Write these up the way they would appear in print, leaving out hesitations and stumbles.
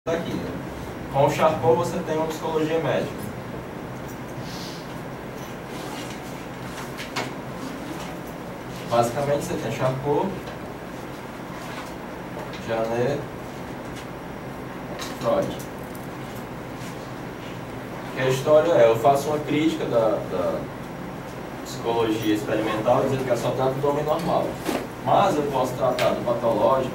aqui. Com o Charcot você tem uma psicologia médica. Basicamente você tem Charcot, Janet, Freud. Que a história é, eu faço uma crítica da psicologia experimental dizendo que ela só trata do homem normal. Mas eu posso tratar do patológico.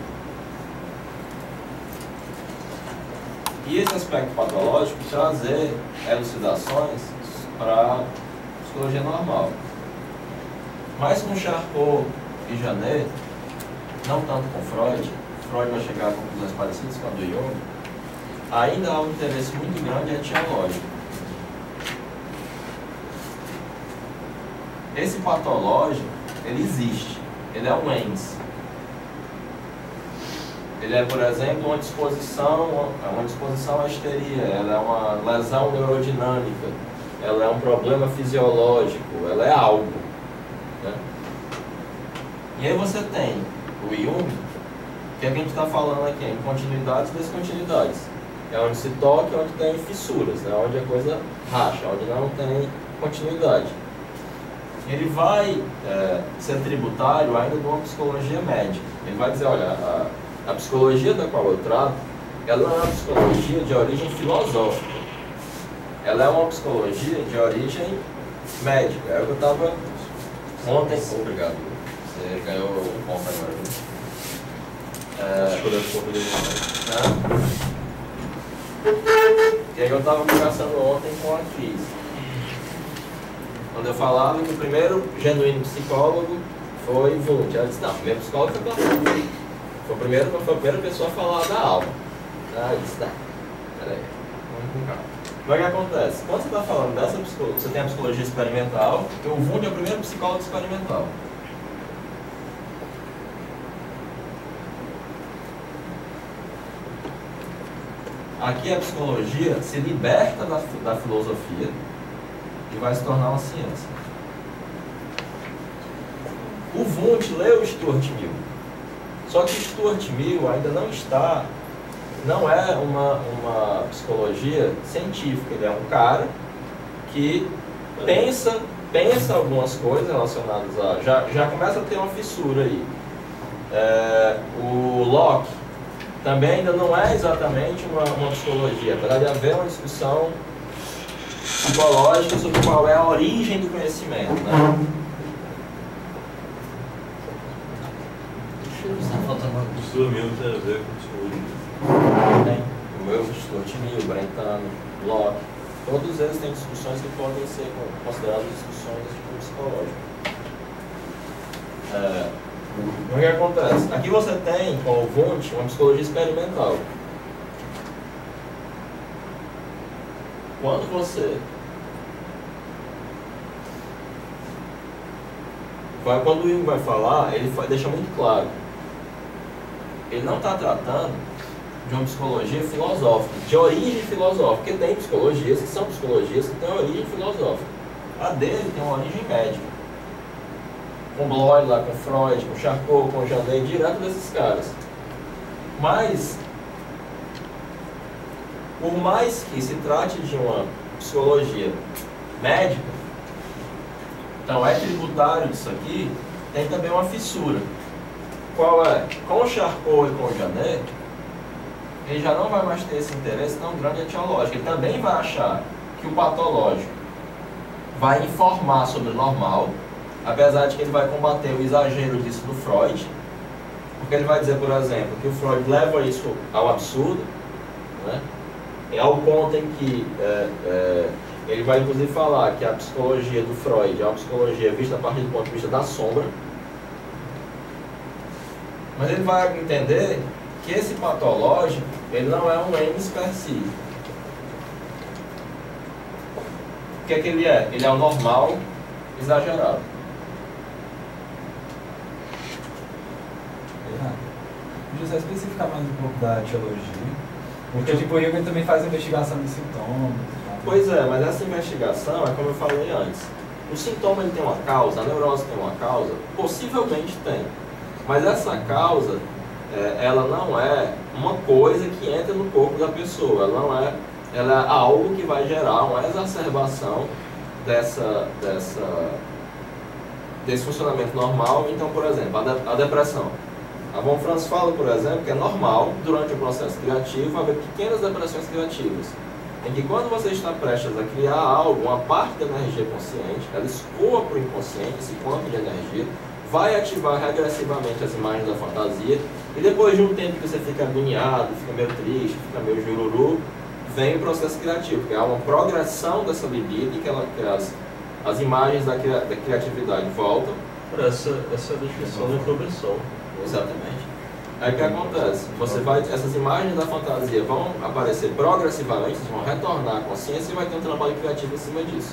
E esse aspecto patológico trazer elucidações para a psicologia normal. Mas com Charcot e Janet, não tanto com Freud vai chegar a conclusões parecidas com a do Jung, ainda há um interesse muito grande etiológico. Esse patológico, ele existe, ele é um ens. Ele é, por exemplo, uma disposição à histeria, ela é uma lesão neurodinâmica, ela é um problema fisiológico, ela é algo. Né? E aí você tem o Jung, que é o que a gente está falando aqui, em continuidades e descontinuidades. É onde se toca, onde tem fissuras, né? Onde a coisa racha, onde não tem continuidade. Ele vai ser tributário ainda de uma psicologia médica. Ele vai dizer, olha, a psicologia da qual eu trato, ela não é uma psicologia de origem filosófica. Ela é uma psicologia de origem médica. É o que eu estava ontem... Obrigado. Você ganhou um ponto agora. E aí eu estava conversando ontem com a Cris. Quando eu falava que o primeiro genuíno psicólogo foi Wundt. Ela disse, não, o primeiro psicólogo foi Platão. Foi a primeira pessoa a falar da alma. Eu disse, tá, peraí, vamos com calma. Como é que acontece? Quando você está falando dessa psicologia, você tem a psicologia experimental, porque o Wundt é o primeiro psicólogo experimental. Aqui a psicologia se liberta da filosofia e vai se tornar uma ciência. O Wundt leu Stuart Mill. Só que Stuart Mill ainda não é uma psicologia científica. Ele é um cara que pensa algumas coisas relacionadas a... Já começa a ter uma fissura aí. O Locke também ainda não é exatamente uma psicologia, apesar de haver uma discussão psicológica sobre qual é a origem do conhecimento, né? O seu mesmo tem a ver com psicologia? O meu, Stuart Mill, Brentano, Locke, todos eles têm discussões que podem ser consideradas discussões de tipo psicológico. O que acontece? Aqui você tem, com o Wundt, uma psicologia experimental. Quando o Jung vai falar, ele deixa muito claro. Ele não está tratando de uma psicologia filosófica, de origem filosófica, porque tem psicologias que são psicologias que têm origem filosófica. A dele tem uma origem médica. Com Bloy lá, com Freud, com Charcot, com Janet, direto desses caras. Mas, por mais que se trate de uma psicologia médica, então é tributário disso aqui, tem também uma fissura. Qual é? Com o Charcot e com o Janet, ele já não vai mais ter esse interesse tão grande etiológico. Ele também vai achar que o patológico vai informar sobre o normal, apesar de que ele vai combater o exagero disso do Freud, porque ele vai dizer, por exemplo, que o Freud leva isso ao absurdo, né? Ao ponto em que ele vai inclusive falar que a psicologia do Freud é uma psicologia vista a partir do ponto de vista da sombra, mas ele vai entender que esse patológico, ele não é um ens per si. O que é que ele é? Ele é o normal exagerado. Podia só especificar mais um pouco da etiologia, porque tipo, o Jung também faz investigação de sintomas. Pois é, mas essa investigação é como eu falei antes. O sintoma ele tem uma causa, a neurose tem uma causa? Possivelmente tem. Mas essa causa, ela não é uma coisa que entra no corpo da pessoa, ela é algo que vai gerar uma exacerbação desse funcionamento normal. Então, por exemplo, a depressão. A Von Franz fala, por exemplo, que é normal, durante o processo criativo, haver pequenas depressões criativas, em que quando você está prestes a criar algo, uma parte da energia consciente, ela escoa para o inconsciente, esse quanto de energia, vai ativar regressivamente as imagens da fantasia, e depois de um tempo que você fica agoniado, fica meio triste, fica meio jururu, vem o processo criativo, que é uma progressão dessa libido, e que as imagens da criatividade voltam. Essa definição da introversão. Exatamente. Aí o que acontece? Essas imagens da fantasia vão aparecer progressivamente, vão retornar à consciência e vai ter um trabalho criativo em cima disso.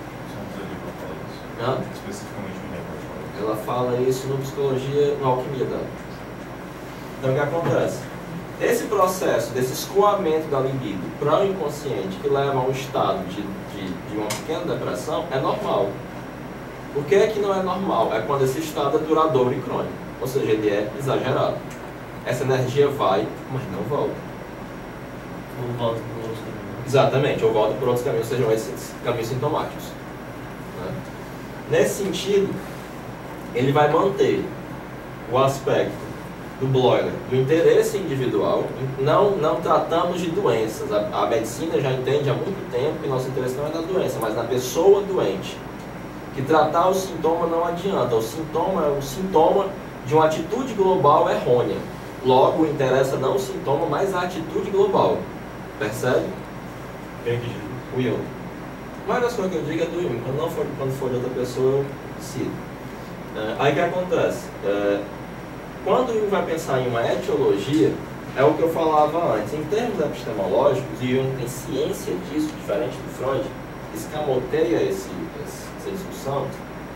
Especificamente o negócio. Ela fala isso no Psicologia, no Alquimia dela. Então o que acontece? Esse processo desse escoamento da libido para o inconsciente, que leva a um estado de uma pequena depressão, é normal. O que é que não é normal? É quando esse estado é duradouro e crônico. Ou seja, ele é exagerado. Essa energia vai, mas não volta. Ou volta por outros caminhos. Exatamente, ou volta por outros caminhos, sejam esses caminhos sintomáticos. Né? Nesse sentido, ele vai manter o aspecto do Bloiler, do interesse individual. Não tratamos de doenças. A medicina já entende há muito tempo que nosso interesse não é na doença, mas na pessoa doente. Que tratar o sintoma não adianta. O sintoma é um sintoma de uma atitude global errônea. Logo, interessa não o sintoma, mas a atitude global. Percebe? Quem que diz? O Jung. Mas das coisas que eu digo é do Jung. Quando for de outra pessoa, eu cito. Aí o que acontece? Quando o Jung vai pensar em uma etiologia, é o que eu falava antes. Em termos epistemológicos, e Jung tem ciência disso, diferente do Freud, escamoteia essa discussão.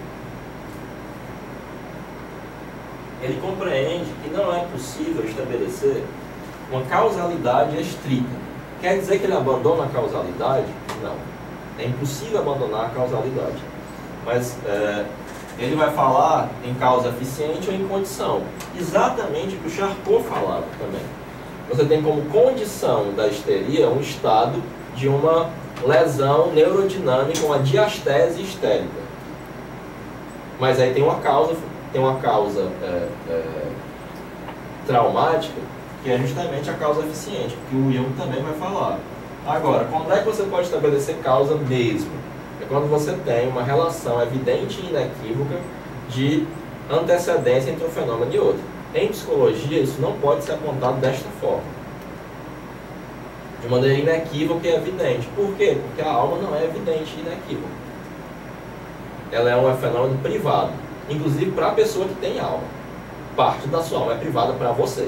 Ele compreende que não é possível estabelecer uma causalidade estrita. Quer dizer que ele abandona a causalidade? Não. É impossível abandonar a causalidade. Mas ele vai falar em causa eficiente ou em condição. Exatamente o que o Charcot falava também. Você tem como condição da histeria um estado de uma lesão neurodinâmica, uma diastese histérica. Mas aí tem uma causa traumática, que é justamente a causa eficiente, que o Jung também vai falar. Agora, quando é que você pode estabelecer causa mesmo? É quando você tem uma relação evidente e inequívoca de antecedência entre um fenômeno e outro. Em psicologia, isso não pode ser apontado desta forma, de maneira inequívoca e evidente. Por quê? Porque a alma não é evidente e inequívoca. Ela é um fenômeno privado, inclusive para a pessoa que tem alma. Parte da sua alma é privada para você.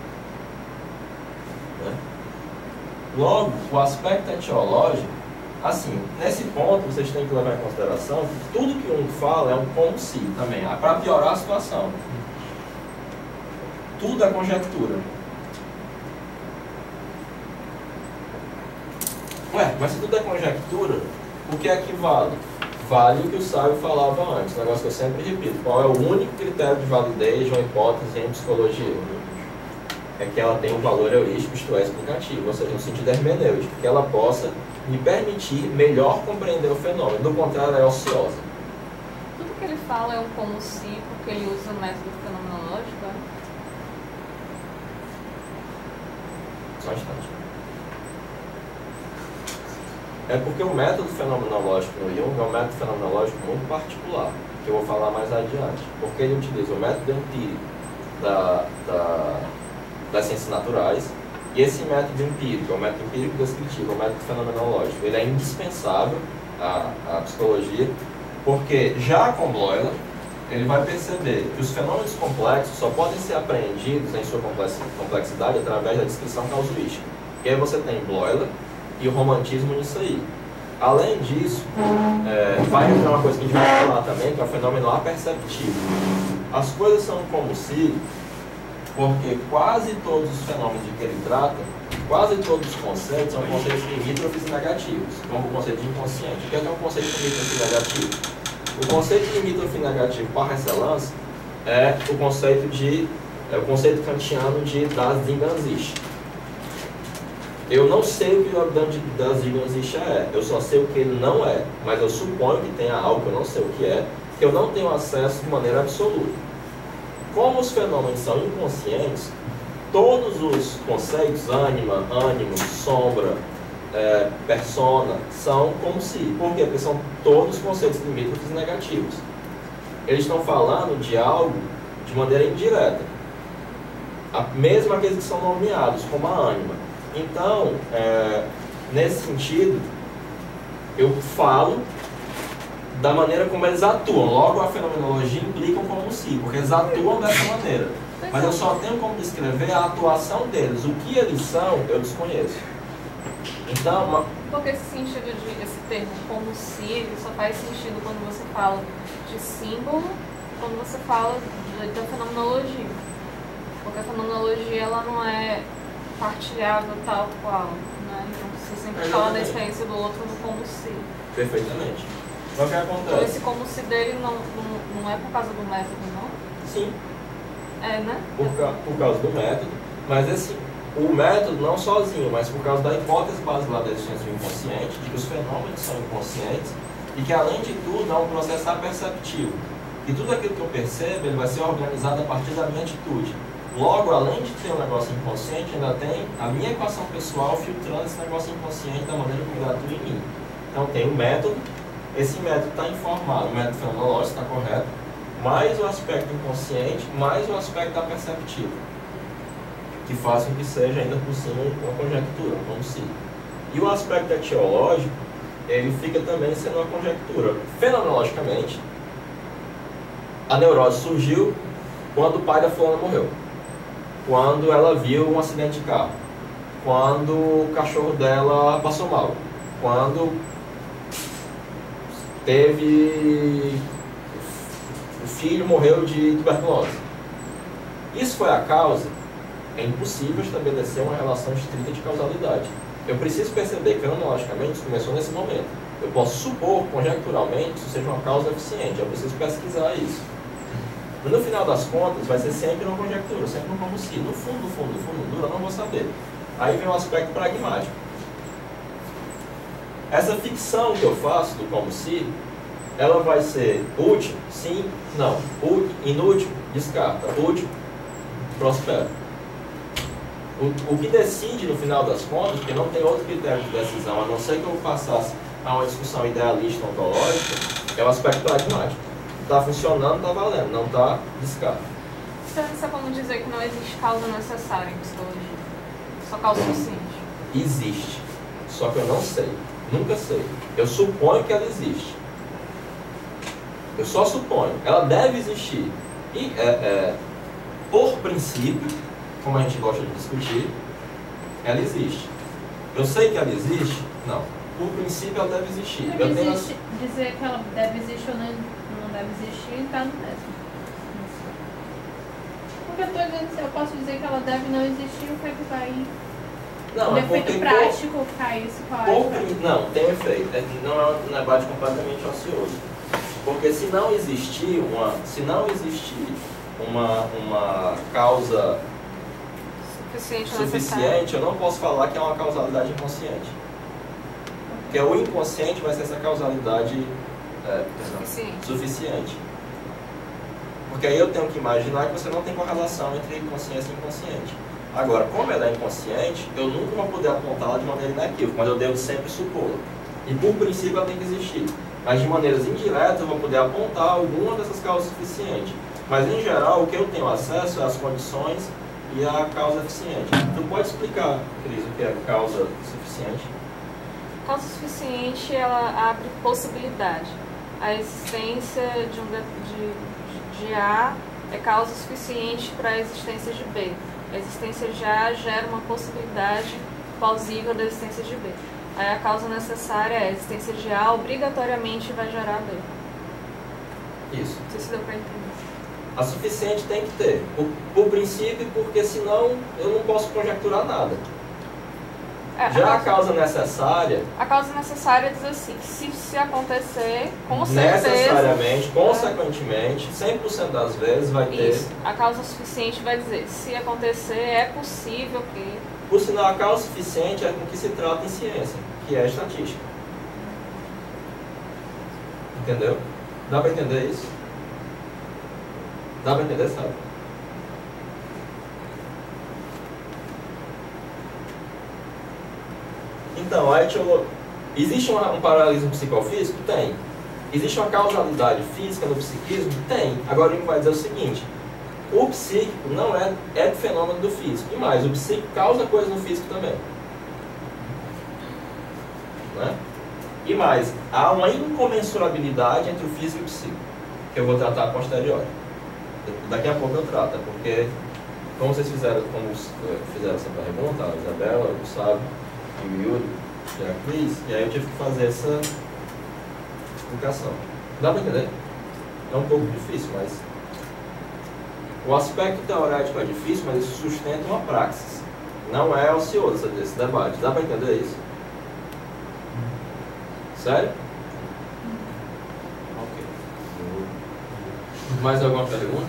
Né? Logo, o aspecto etiológico, assim, nesse ponto vocês têm que levar em consideração que tudo que um fala é um como se também, para piorar a situação. Tudo é conjectura. Ué, mas se tudo é conjectura, o que é que vale? Vale o que o sábio falava antes, um negócio que eu sempre repito. Qual é o único critério de validez de uma hipótese em psicologia? É que ela tem um valor heurístico, isto é, explicativo, ou seja, no sentido hermenêutico, que ela possa me permitir melhor compreender o fenômeno. Do contrário, ela é ociosa. Tudo que ele fala é um como se, porque ele usa o método fenomenológico, é? Só um instante. É porque o método fenomenológico no Jung é um método fenomenológico muito particular, que eu vou falar mais adiante. Porque ele utiliza o método empírico das ciências naturais, e esse método empírico, é o método empírico descritivo, é o método fenomenológico. Ele é indispensável à psicologia, porque já com Bloiler, ele vai perceber que os fenômenos complexos só podem ser apreendidos em sua complexidade através da descrição casuística. E aí você tem Bloiler e o romantismo nisso aí. Além disso, vai entrar uma coisa que a gente vai falar também, que é o fenômeno aperceptivo. As coisas são como se, porque quase todos os fenômenos de que ele trata, quase todos os conceitos são conceitos limítrofes e negativos, como o conceito de inconsciente. O que é um conceito limítrofe e negativo? O conceito limítrofe e negativo, par excellence, é o conceito kantiano de das Ding an sich. Eu não sei o que o habitante das ilhas não existe é, eu só sei o que ele não é, mas eu suponho que tenha algo que eu não sei o que é, que eu não tenho acesso de maneira absoluta. Como os fenômenos são inconscientes, todos os conceitos, ânima, ânimo, sombra, persona, são como se. Por quê? Porque são todos conceitos limítrofes negativos. Eles estão falando de algo de maneira indireta. Mesmo aqueles que são nomeados, como a ânima. Então, nesse sentido, eu falo da maneira como eles atuam. Logo, a fenomenologia implica como se, porque eles atuam dessa maneira. Mas eu só tenho como descrever a atuação deles. O que eles são, eu desconheço. Então, porque esse sentido esse termo como se, ele só faz sentido quando você fala de símbolo, quando você fala da fenomenologia. Porque a fenomenologia, ela não é partilhável tal qual, né? Então você sempre fala da experiência do outro no como se. Perfeitamente. Mas o que acontece? Então esse como se dele não é por causa do método, não? Sim. É, né? Por causa do método, mas assim, o método não sozinho, mas por causa da hipótese basilar da existência do inconsciente, de que os fenômenos são inconscientes e que, além de tudo, é um processo aperceptivo. E tudo aquilo que eu percebo, ele vai ser organizado a partir da minha atitude. Logo, além de ter um negócio inconsciente, ainda tem a minha equação pessoal filtrando esse negócio inconsciente da maneira como ele atua em mim. Então, tem o método, esse método está informado, o método fenomenológico está correto, mais o aspecto inconsciente, mais o aspecto aperceptivo, que faz com que seja ainda por cima uma conjectura, como se. E o aspecto etiológico, ele fica também sendo uma conjectura. Fenomenologicamente, a neurose surgiu quando o pai da fulana morreu, quando ela viu um acidente de carro, quando o cachorro dela passou mal, quando o filho morreu de tuberculose. Isso foi a causa. É impossível estabelecer uma relação estrita de causalidade. Eu preciso perceber que, fenomenologicamente, isso começou nesse momento. Eu posso supor, conjecturalmente, que isso seja uma causa eficiente. Eu preciso pesquisar isso. Mas, no final das contas, vai ser sempre uma conjectura, sempre um como se. No fundo, eu não vou saber. Aí vem o aspecto pragmático. Essa ficção que eu faço do como se, ela vai ser útil? Sim, não. Inútil? Descarta. Útil? Prospera. O que decide no final das contas, porque não tem outro critério de decisão, a não ser que eu passasse a uma discussão idealista ontológica, é o aspecto pragmático. Está funcionando, está valendo, não está, descarta. Então isso é como dizer que não existe causa necessária em psicologia, só causa suficiente. Existe, só que eu não sei, nunca sei. Eu suponho que ela existe. Eu só suponho, ela deve existir. E, por princípio, como a gente gosta de discutir, ela existe. Eu sei que ela existe? Não. Por princípio, ela deve existir. Dizer que ela deve existir ou não deve existir, está no mesmo. Porque eu estou dizendo, eu posso dizer que ela deve não existir, o que é que vai... Não, o efeito prático ficar isso, qual é? Não, tem um efeito. Não é um debate completamente ocioso. Porque se não existir uma causa suficiente, eu não posso falar que é uma causalidade inconsciente. Porque o inconsciente vai ser essa causalidade suficiente. Porque aí eu tenho que imaginar que você não tem correlação entre consciência e inconsciente. Agora, como ela é inconsciente, eu nunca vou poder apontá-la de maneira inequívoca, mas eu devo sempre supô-la. E por princípio ela tem que existir. Mas de maneiras indiretas eu vou poder apontar alguma dessas causas suficientes. Mas em geral o que eu tenho acesso é as condições e a causa eficiente. Tu pode explicar, Cris, o que é causa suficiente? Causa suficiente, ela abre possibilidade. A existência de A é causa suficiente para a existência de B. A existência de A gera uma possibilidade plausível da existência de B. Aí a causa necessária é a existência de A obrigatoriamente vai gerar B. Isso. Não sei se deu para entender. A suficiente tem que ter, por princípio, porque senão eu não posso conjecturar nada. Já a causa necessária, A causa necessária diz assim, que se acontecer, com certeza... necessariamente, consequentemente, 100% das vezes vai ter... Isso. A causa suficiente vai dizer, se acontecer, é possível que... Por sinal, a causa suficiente é com que se trata em ciência, que é a estatística. Entendeu? Dá para entender isso? Dá para entender, sabe? Então, a etiologia... Existe um paralelismo psicofísico? Tem. Existe uma causalidade física no psiquismo? Tem. Agora ele vai dizer o seguinte: o psíquico não é fenômeno do físico. E mais, o psíquico causa coisa no físico também. Né? E mais, há uma incomensurabilidade entre o físico e o psíquico, que eu vou tratar a posteriori. Daqui a pouco eu trato, porque como fizeram essa pergunta, a Isabela, o Gustavo e o Yuri e a Cris, e aí eu tive que fazer essa explicação. Dá para entender? É um pouco difícil, mas... O aspecto teorético é difícil, mas isso sustenta uma praxis. Não é ocioso esse debate. Dá para entender isso? Sério? Ok. Mais alguma pergunta?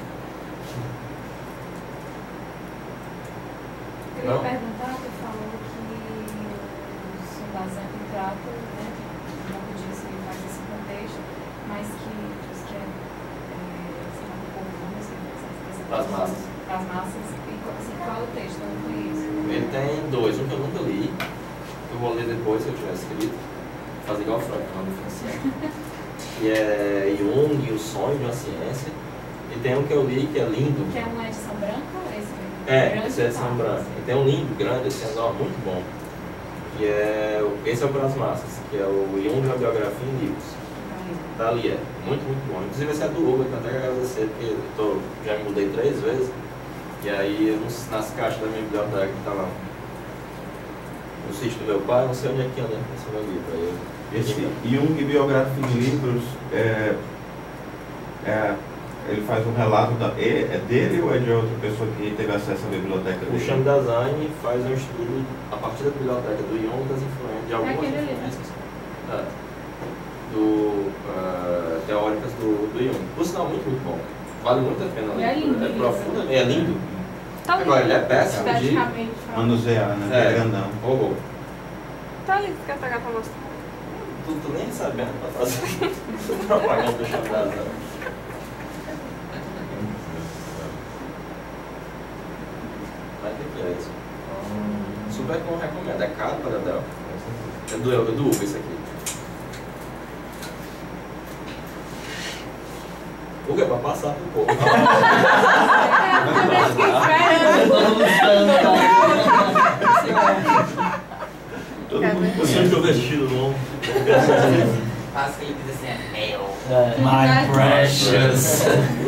Eu ia Não? perguntar, tu falou que o Sondazan trata, né, um pouco disso e faz esse contexto, mas que diz que sei lá, um pouco, não sei, Das massas. Das massas. E assim, qual é o texto? Eu não conheço. Ele tem dois. Um que eu nunca li. Eu vou ler depois, se eu tiver escrito. Fazer igual o Freud, não diferenciar. Que é Jung e o sonho de uma ciência. E tem um que eu li que é lindo. Que é uma edição branca? Esse mesmo? Esse é edição branca. E tem um lindo, grande, esse é muito bom. Que é... Esse é o Para as Massas, que é o Jung e a biografia em livros. Da Lia. Muito, muito bom. Inclusive esse é do Uber, que eu até quero agradecer, porque já me mudei 3 vezes. E aí, nas caixas da minha biblioteca, que tá lá no sítio do meu pai, não sei onde é que anda esse meu livro. Aí Esse Jung biográfico em livros, ele faz um relato, é dele ou é de outra pessoa que teve acesso à biblioteca o dele? Shamdazani faz um estudo a partir da biblioteca do Jung das influências, de algumas aquele ali, né? influências teóricas do Jung. Por sinal, muito bom. Vale muito a pena E é ler. lindo, É lindo. profundo, é lindo. Tá Agora, ele é lindo. péssimo de... Esteticamente falando. Manusear, né? É. Grandão. Horror. Tá lindo, quer pegar pra mostrar? Tu nem sabendo pra fazer propaganda do Shamdazani. Mas o que é isso? Super bom, recomendo. É caro para Del. É do Uber isso aqui. Uber é pra passar pro povo. Todo mundo Eu sempre conhece. o vestido no ombro. Faz que ele diz assim, é meu. My precious.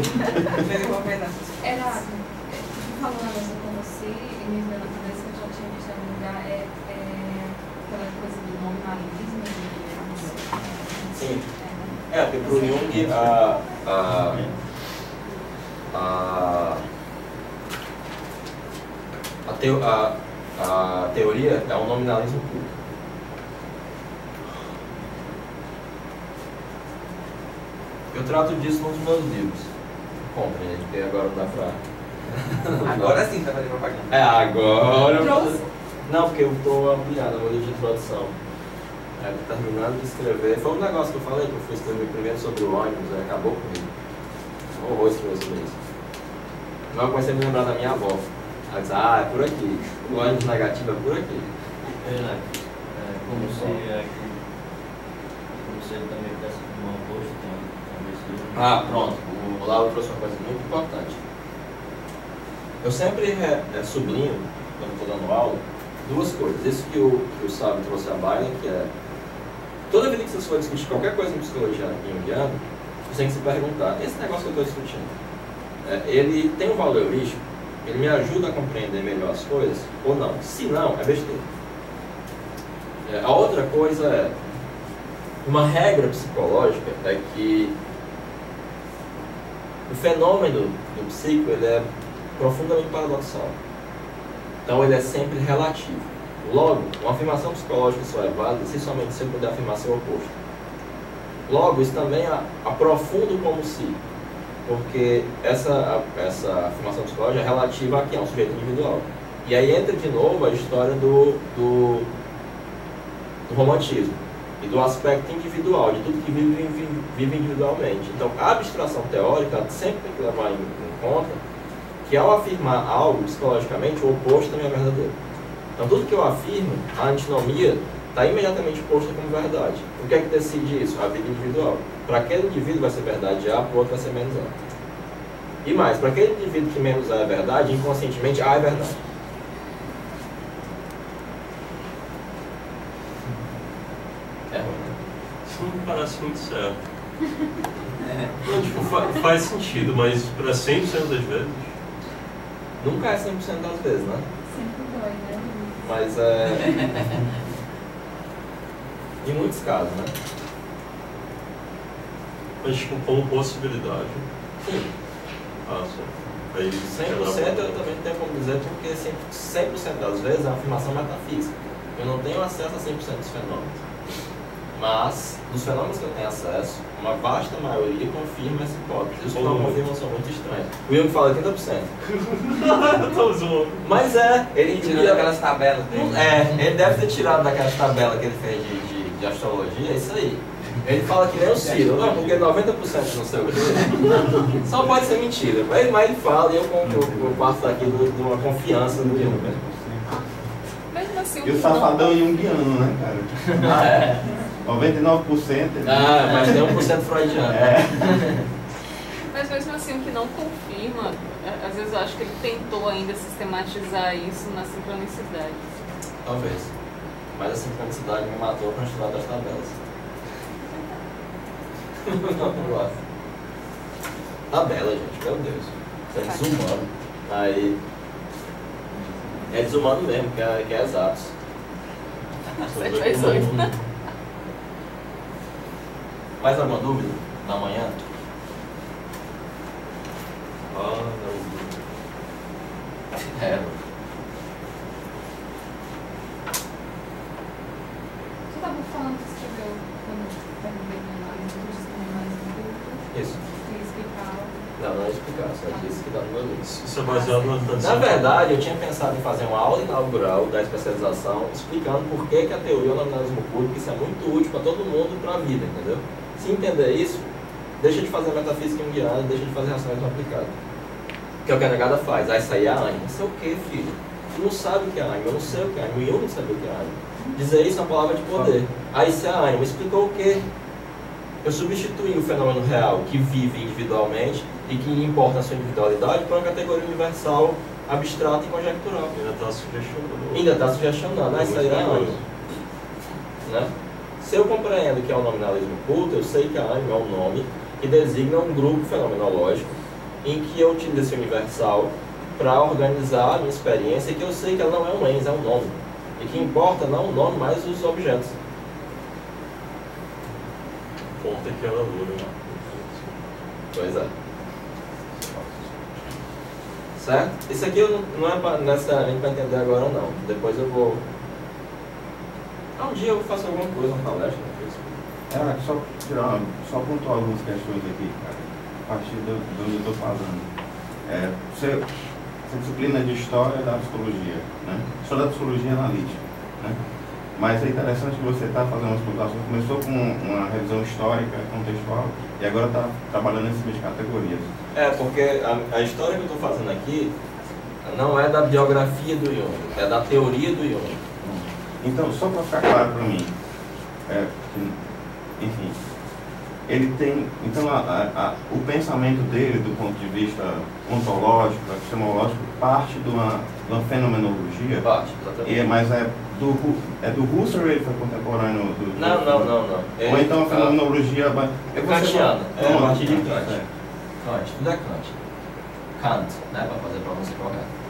Era, falando agora com você, e me veio na cabeça que eu já tinha visto em algum lugar, aquela coisa do nominalismo. Sim. Porque pro Jung a teoria é um nominalismo puro. Eu trato disso num dos meus livros. Comprem, gente, porque agora não dá pra... Agora sim tá fazendo propaganda. Agora... Trouxe? Não, porque eu estou ampliando o meu livro de introdução. Tô terminando de escrever. Foi um negócio que eu falei, que eu fui escrever primeiro sobre o ônibus, aí acabou comigo. Um horror escrever sobre isso. Mas eu comecei a me lembrar da minha avó. Ela disse, é por aqui. O ônibus negativo é por aqui. Como se ele também pudesse tomar um posto, talvez. Pronto. O Lauro trouxe uma coisa muito importante. Eu sempre sublinho, quando estou dando aula, 2 coisas. Isso que o Sábio trouxe à baila, que é... Toda vez que você for discutir qualquer coisa em psicologia junguiana, você tem que se perguntar, esse negócio que eu estou discutindo, ele tem um valor heurístico? Ele me ajuda a compreender melhor as coisas? Ou não? Se não, é besteira. A outra coisa é... Uma regra psicológica é que o fenômeno do psíquico ele é profundamente paradoxal. Então ele é sempre relativo. Logo, uma afirmação psicológica só é válida se somente se eu puder afirmar seu oposto. Logo, isso também aprofunda como se, porque essa afirmação psicológica é relativa a quem? Ao sujeito individual. E aí entra de novo a história do romantismo e do aspecto individual, de tudo que vive individualmente. Então, a abstração teórica sempre tem que levar em conta que ao afirmar algo psicologicamente, o oposto também é verdadeiro. Então, tudo que eu afirmo, a antinomia está imediatamente posta como verdade. O que é que decide isso? A vida individual. Para aquele indivíduo vai ser verdade A, para o outro vai ser menos A. E mais, para aquele indivíduo que menos A é verdade, inconscientemente A é verdade. É ruim, né? Isso não me parece muito certo. Não, tipo, faz sentido, mas para 100% das vezes? Nunca é 100% das vezes, né? Sempre dói, né? Mas é... em muitos casos, né? Mas tipo, como possibilidade. Sim. Ah, sim. Aí, 100% eu também não tenho como dizer, porque 100% das vezes é uma afirmação metafísica. Eu não tenho acesso a 100% dos fenômenos. Mas, dos fenômenos que eu tenho acesso, uma vasta maioria confirma essa hipótese. Os que não confirmam são muito estranhos. O Jung fala 30%. Eu tô zoando. Mas ele Tirando aquelas tabelas dele. ele deve ter tirado daquelas tabelas que ele fez de astrologia, é isso aí. Ele fala que nem o Ciro, não, porque 90% não sei o quê. Só pode ser mentira. Mas ele fala e eu passo aqui de uma confiança no Jung. Mesmo assim, E o safadão junguiano, né, cara? Ah, é? 99%. Mas tem 1% freudiano. Mas mesmo assim, o que não confirma, às vezes eu acho que ele tentou ainda sistematizar isso na sincronicidade. Talvez. Mas a sincronicidade me matou para estudar das tabelas. Não gosto. Tabela, gente, meu Deus. Isso é desumano. Aí. É desumano mesmo, que é exatos. 7 vezes 8. Mais alguma dúvida? Na manhã? Ah, não. Você estava falando que escreveu quando terminei minha análise, que disse que minha análise do grupo, Isso. que ia explicar algo. Não é explicar, só disse que dá no meu livro. Isso é baseado na tradição. Na verdade, eu tinha pensado em fazer uma aula inaugural da especialização explicando por que a teoria do nominalismo puro, que isso é muito útil para todo mundo e para a vida, entendeu? Se entender isso, deixa de fazer metafísica junguiana, deixa de fazer racionalismo aplicado. Que é o que a negada faz. Isso aí é ânima. Isso é o que, filho? Tu não sabe o que é ânima, eu não sei o que é ânima, o Jung não sabe o que é ânima. Dizer isso é uma palavra de poder. Aí isso é ânima. Explicou o quê? Eu substituí o fenômeno real, que vive individualmente e que importa a sua individualidade, por uma categoria universal, abstrata e conjectural. Ainda está sugestionando. Ainda está sugestionando. Isso aí é ânima. Né? Se eu compreendo que é o nominalismo culto, eu sei que a ânima é um nome que designa um grupo fenomenológico em que eu utilizo esse universal para organizar a minha experiência e que eu sei que ela não é um ens, é um nome. E que importa não o nome, mas os objetos. Ponto é que ela dura. Pois é. Certo? Isso aqui não é necessariamente para entender agora não. Depois eu vou... Um dia eu faço alguma coisa, uma palestra no Facebook. Só pontuar algumas questões aqui, cara, a partir do que eu estou falando. Você disciplina de História da Psicologia, né? História da Psicologia Analítica, né? Mas é interessante que você está fazendo umas pontuações. Começou com uma revisão histórica, contextual, e agora está trabalhando em cima de categorias. Porque a história que eu estou fazendo aqui não é da biografia do Jung, é da teoria do Jung. Então, só para ficar claro para mim, enfim, ele tem, então o pensamento dele do ponto de vista ontológico, epistemológico, parte de uma fenomenologia. Parte, exatamente. Mas do Husserl, ele foi contemporâneo do... Não. Ou então a fenomenologia... É kantiana, a partir de Kant. É. Kant, tudo é Kant. Kant, né, para fazer a pronúncia correta.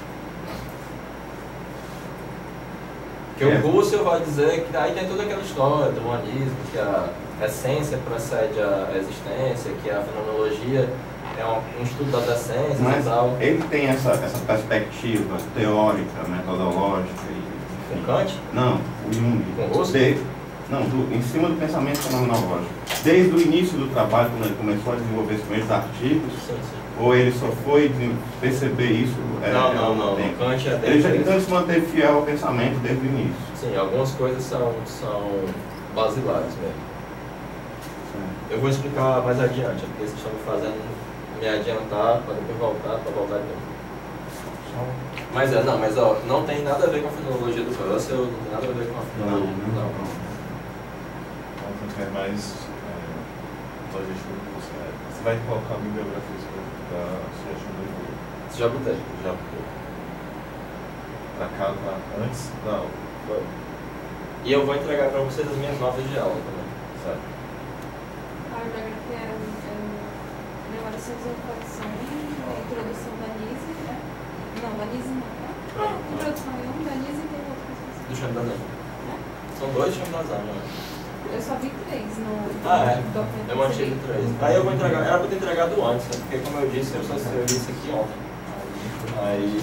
Que o Husserl vai dizer que aí tem toda aquela história do humanismo, que a essência precede a existência, que a fenomenologia é um estudo das essências Mas e tal. ele tem essa perspectiva teórica, metodológica, Com Kant? Não, o Jung. Com Russell? Em cima do pensamento fenomenológico. Desde o início do trabalho, quando ele começou a desenvolver os primeiros artigos, ou ele só foi perceber isso? Não. Kant é Então ele se manteve fiel ao pensamento desde o início. Sim, algumas coisas são basilares mesmo. Eu vou explicar mais adiante, porque vocês estão me fazendo me adiantar para depois voltar de novo. Mas não tem nada a ver com a fenomenologia do Russell, não tem nada a ver com a fenomenologia. Não. É mais logístico que você vai colocar a bibliografia da sugestão do livro. Você já botei? Já botou. Para cá, antes da aula. Foi. E eu vou entregar para vocês as minhas notas de aula também. Certo? A bibliografia é Memórias e Reflexões, a introdução da Nise, né? Não, da Nise não, tá? Introdução da Nise e tem outra. Do Chame das Armas. São 2 Chame das Armas, né? Eu só vi 3 no documento. Eu mantive 3. Aí eu vou entregar, era para ter entregado antes, né? Porque como eu disse, eu só escrevi isso aqui ontem. Aí.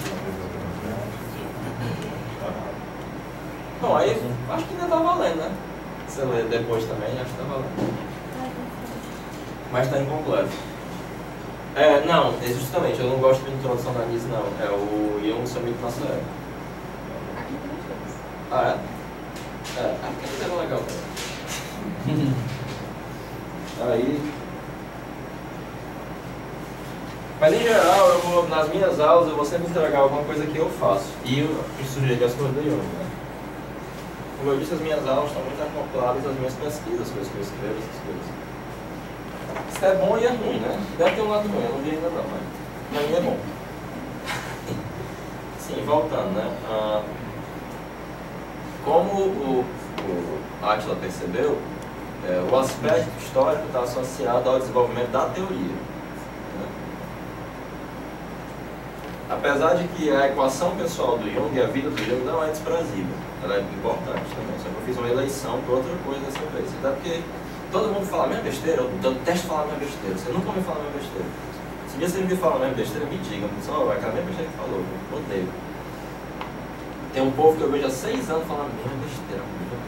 Bom, aí acho que ainda tá valendo, né? Se você ler depois também, acho que tá valendo. Mas tá incompleto. Não, justamente, eu não gosto de introdução da Nise, não. É o Jung, Seu Mito, Nossa Época. Aqui tem todos. Ah, é? Aqui era legal também. Aí. Mas em geral, nas minhas aulas, eu vou sempre entregar alguma coisa que eu faço. E eu sugeri as coisas do Jung, né? Como eu disse, as minhas aulas estão muito acopladas às minhas pesquisas, as coisas que eu escrevo, essas coisas. Isso é bom e é ruim, né? Deve ter um lado ruim, eu não vi ainda não, mas pra mim é bom. Sim, voltando, né? Como o Átila percebeu, o aspecto histórico está associado ao desenvolvimento da teoria. Né? Apesar de que a equação pessoal do Jung e a vida do Jung não é desprezível, ela é importante também, só que eu fiz uma eleição para outra coisa dessa vez. Até porque todo mundo fala a mesma besteira, eu detesto falar a mesma besteira, você nunca me fala a mesma besteira. Se você me fala a mesma besteira, me diga, só aquela mesma besteira que falou, eu odeio. Tem um povo que eu vejo há 6 anos falando a mesma besteira,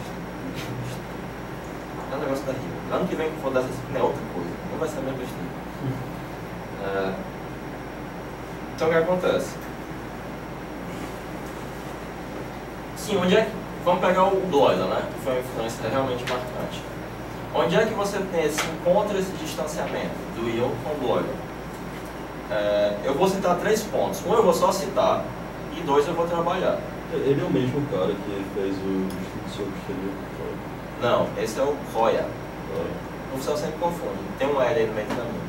é um negócio terrível. Ano que vem, que for dessa disciplina, é outra coisa. Não vai ser a mesma besteira. Então, o que acontece? Sim, onde é que... Vamos pegar o Bloiler, né? Que foi uma influência realmente marcante. Onde é que você tem esse encontro, esse distanciamento do Jung com o Bloiler? Eu vou citar 3 pontos. Um eu vou só citar e 2 eu vou trabalhar. Ele é o mesmo cara que fez o estudo sobre exterior? Não, esse é o Roya. O professor sempre confunde. Tem um L aí no meio do caminho.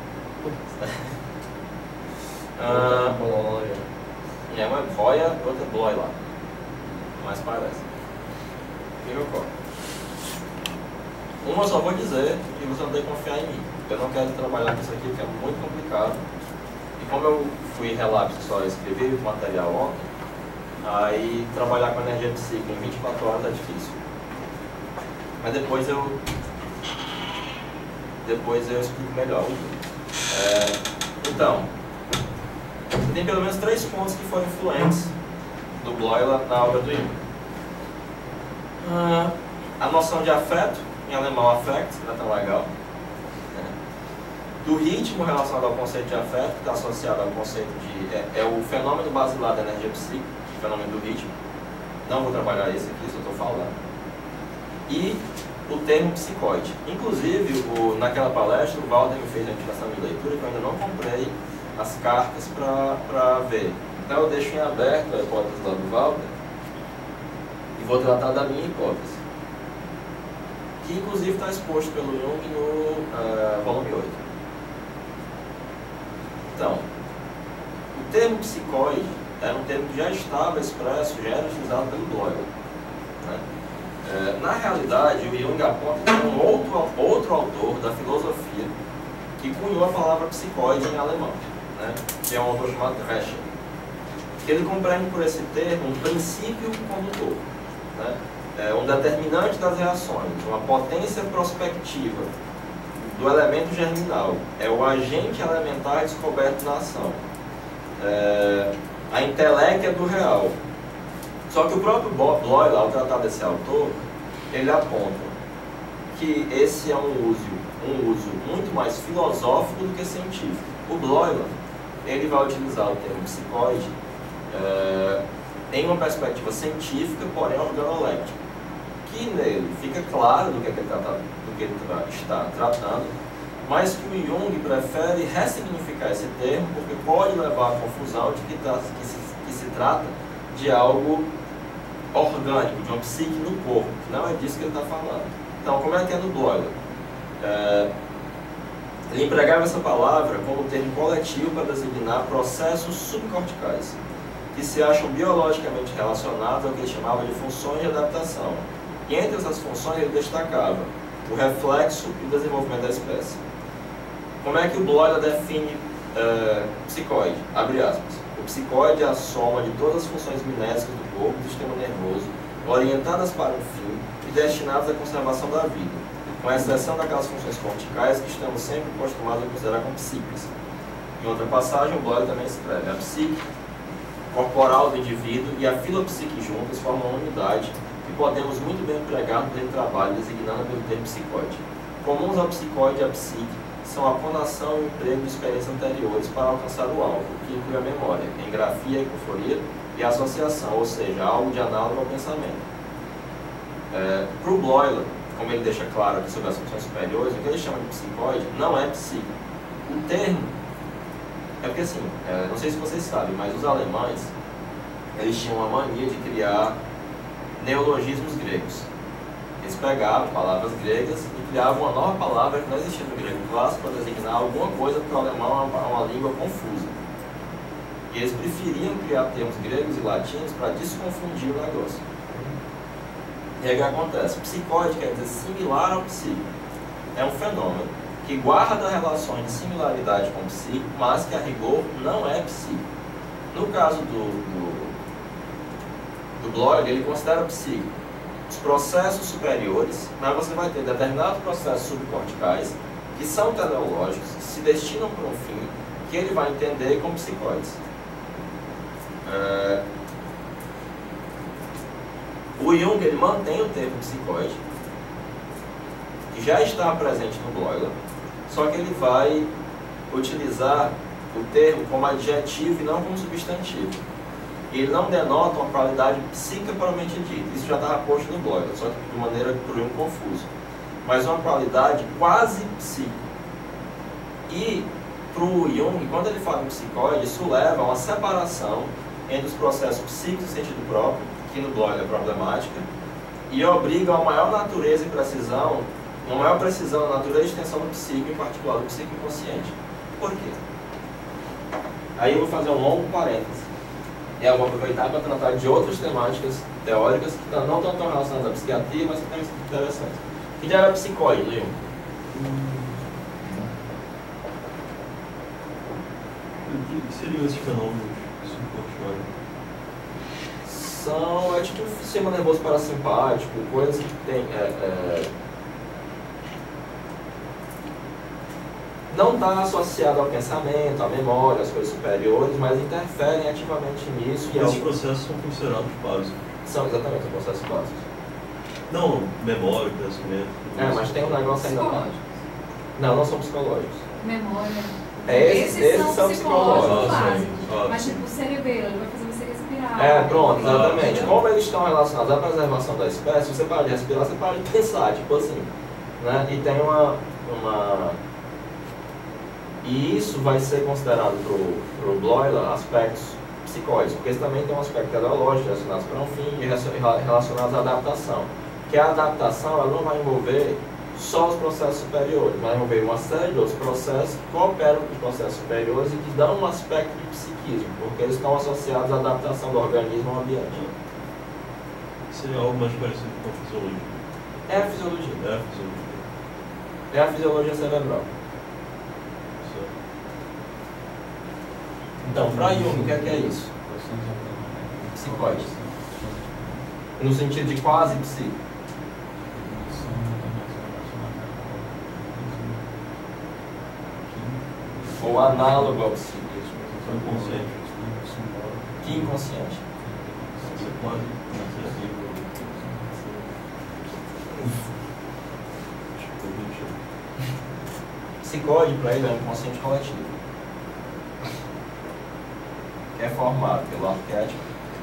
Um é Roya, outro é Bloy lá. Mas parece. O que ocorre? Uma eu só vou dizer que você não tem que confiar em mim. Eu não quero trabalhar com isso aqui porque é muito complicado. E como eu fui relapso só escrevi o material ontem, aí trabalhar com energia psíquica em 24 horas é difícil. Mas depois eu explico melhor. Então, você tem pelo menos 3 pontos que foram influentes do Bloiler na obra do Jung. A noção de afeto, em alemão affect, não é tão legal. Do ritmo relacionado ao conceito de afeto, que está associado ao conceito de... É o fenômeno basilar da energia psíquica, o fenômeno do ritmo. Não vou trabalhar esse aqui, só estou falando. E o termo psicoide. Inclusive, naquela palestra, o Walter me fez a indicação de leitura que eu ainda não comprei as cartas para ver. Então eu deixo em aberto a hipótese lá do Walter e vou tratar da minha hipótese, que inclusive está exposto pelo Jung no volume 8. Então, o termo psicoide era um termo que já estava expresso, já era utilizado pelo Bloiler. Né? Na realidade, o Jung aponta que um outro autor da filosofia que cunhou a palavra psicoide em alemão, né? Que é um autor chamado Drescher. Ele compreende por esse termo um princípio condutor, né? Um determinante das reações, uma potência prospectiva do elemento germinal, é o agente elementar descoberto na ação, a inteléquia do real, Só que o próprio Bloyle, ao tratar desse autor, ele aponta que esse é um uso muito mais filosófico do que científico. O Bloyle, ele vai utilizar o termo psicoide em uma perspectiva científica, porém organoléptica, que nele fica claro do que ele está tratando, mas que o Jung prefere ressignificar esse termo porque pode levar à confusão de que se trata de algo orgânico, de uma psique no corpo, que não é disso que ele está falando. Então, como é que é no Bloyle? Ele empregava essa palavra como termo coletivo para designar processos subcorticais, que se acham biologicamente relacionados ao que ele chamava de funções de adaptação. E entre essas funções ele destacava o reflexo e o desenvolvimento da espécie. Como é que o Bloyle define psicoide? Abre aspas. O psicoide é a soma de todas as funções minésicas do corpo e do sistema nervoso, orientadas para um fim e destinadas à conservação da vida, com exceção daquelas funções corticais que estamos sempre acostumados a considerar como psíquicas. Em outra passagem, o Bloyle também escreve: a psique corporal do indivíduo e a filopsique juntas formam uma unidade que podemos muito bem empregar no termo de trabalho, designando pelo termo psicoide. Comuns ao psicoide e à psique são a conação e o emprego de experiências anteriores para alcançar o alvo, que inclui a memória, engrafia e euforia, e a associação, ou seja, algo de análogo ao pensamento. Para o Bloyle, como ele deixa claro aqui sobre as funções superiores, o que ele chama de psicoide não é psíquico. O termo é porque assim, não sei se vocês sabem, mas os alemães, eles tinham uma mania de criar neologismos gregos. Eles pegavam palavras gregas e criavam uma nova palavra que não existia no grego clássico para designar alguma coisa, porque o alemão é uma língua confusa. E eles preferiam criar termos gregos e latinos para desconfundir o negócio. E aí o que acontece? Psicoide quer dizer similar ao psíquico. É um fenômeno que guarda relações de similaridade com o psíquico, mas que a rigor não é psíquico. No caso do Bloyle, ele considera psíquico os processos superiores, mas você vai ter determinados processos subcorticais que são teleológicos, que se destinam para um fim que ele vai entender como psicoides. O Jung ele mantém o termo psicoide, que já está presente no Bloyle, só que ele vai utilizar o termo como adjetivo e não como substantivo. E ele não denota uma qualidade psíquica propriamente dita. Isso já estava posto no Bloyle, só que de maneira que por um confuso. Mas uma qualidade quase psíquica. E para o Jung, quando ele fala em psicoide, isso leva a uma separação entre os processos psíquicos em sentido próprio, que no Bloyle é problemática, e obriga a uma maior natureza e precisão, uma maior precisão na natureza e extensão do psíquico, em particular do psíquico inconsciente. Por quê? Aí eu vou fazer um longo parêntese. E eu vou aproveitar para tratar de outras temáticas teóricas que não estão tão relacionadas à psiquiatria, mas que também são interessantes. O que já era psicoide, Leon? O que seriam esses fenômenos subcorticais? É tipo um sistema nervoso parasimpático, coisas que tem... não está associado ao pensamento, à memória, às coisas superiores, mas interferem ativamente nisso. E esses processos são considerados básicos? São, exatamente, são processos básicos. Não, memória, pensamento... mas tem um negócio ainda mais. Não são psicológicos. Memória. Esses são psicológicos. Mas tipo, o cerebelo, ele vai fazer você respirar. Pronto, exatamente. Como eles estão relacionados à preservação da espécie, você para de respirar, você para de pensar, tipo assim. Né? E tem uma... E isso vai ser considerado para o Bloyle aspectos psicóides, porque esse também tem um aspecto teleológico relacionado para um fim e relacionados à adaptação. Que a adaptação ela não vai envolver só os processos superiores, vai envolver uma série de outros processos que cooperam com os processos superiores e que dão um aspecto de psiquismo, porque eles estão associados à adaptação do organismo ao ambiente. Seria algo mais parecido com a fisiologia? É a fisiologia. É a fisiologia. É a fisiologia cerebral. Então, para Jung, o que é isso? Psicoide. No sentido de quase psíquico. Ou análogo ao psíquico. Inconsciente. Que inconsciente? quando inacessível. Psicóide para ele é um inconsciente coletivo, que é formado pelo arquétipo,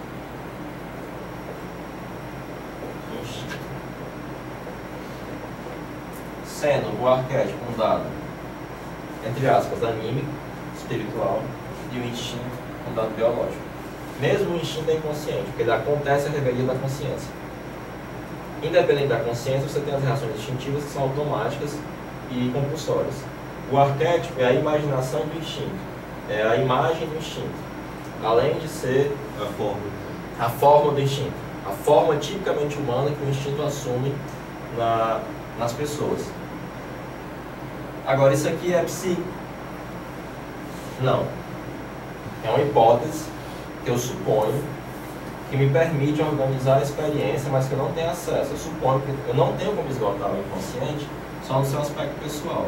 instinto, sendo o arquétipo um dado, entre aspas, anímico, espiritual, e o instinto um dado biológico. Mesmo o instinto é inconsciente, porque ele acontece a revelia da consciência. Independente da consciência, você tem as reações instintivas que são automáticas e compulsórias. O arquétipo é a imaginação do instinto, é a imagem do instinto, além de ser a forma do instinto, a forma tipicamente humana que o instinto assume nas pessoas. Agora, isso aqui é psíquico? Não. É uma hipótese que eu suponho que me permite organizar a experiência, mas que eu não tenho acesso. Eu suponho que eu não tenho como esgotar o inconsciente só no seu aspecto pessoal.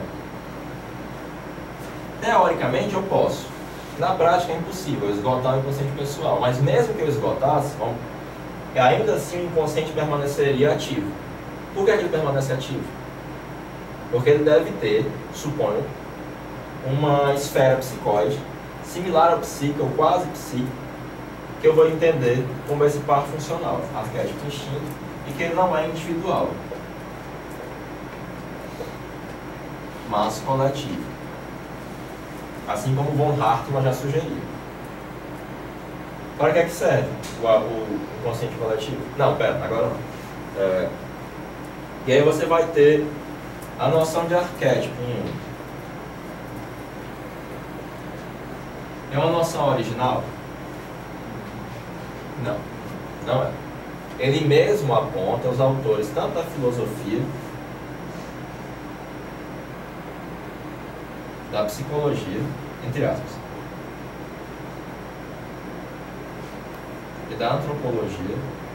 Teoricamente eu posso. Na prática é impossível esgotar o inconsciente pessoal. Mas mesmo que eu esgotasse, ainda assim o inconsciente permaneceria ativo. Por que ele permanece ativo? Porque ele deve ter, suponho, uma esfera psicóide similar à psíquica ou quase psíquica, que eu vou entender como esse par funcional, arquétipo e instinto, e que ele não é individual, mas coletivo. Assim como von Hartmann já sugeriu. Para que é que serve o inconsciente coletivo? Não, pera, agora não. E aí você vai ter a noção de arquétipo em um. É uma noção original? Não, não é. Ele mesmo aponta os autores, tanto da filosofia, da psicologia, entre aspas, e da antropologia,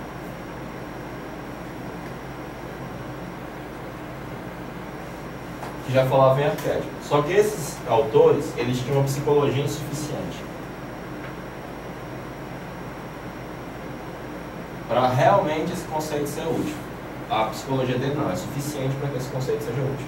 que já falavam em arquétipo. Só que esses autores, eles tinham uma psicologia insuficiente para realmente esse conceito ser útil. A psicologia dele não é suficiente para que esse conceito seja útil.